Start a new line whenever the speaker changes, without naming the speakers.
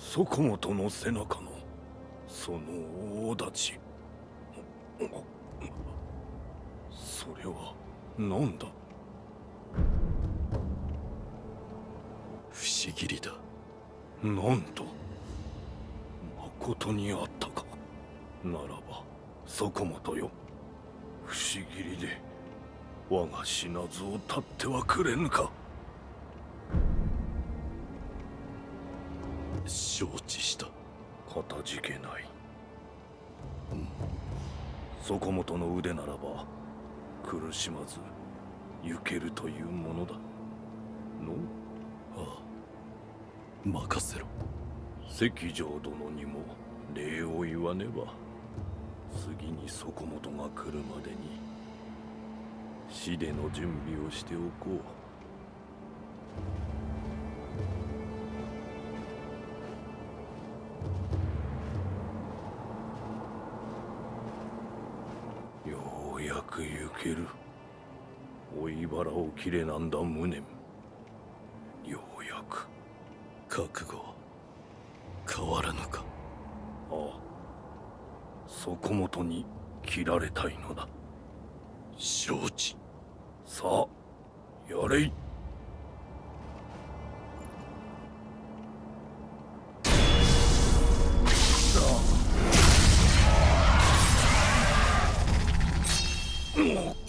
底本の背中のその大太刀、それは何だ。
不思議りだ。
なんとまことにあったか。ならば底本よ、不思議りで我が死なずを絶ってはくれぬか。
承知した。
かたじけない。底本の腕ならば苦しまず行けるというものだの。
ああ、任せろ。
関城殿にも礼を言わねば。次に底本が来るまでに死での準備をしておこう。ようやく行ける。追い腹を切れなんだ無念。ようやく。
覚悟は変わらぬか。
ああ、底本に切られたいのだ。
承知。
さあやれい。さあ